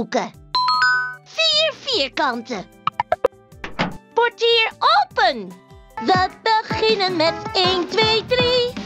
hoeken. 4 vierkanten. Portier open. We beginnen met 1, 2, 3.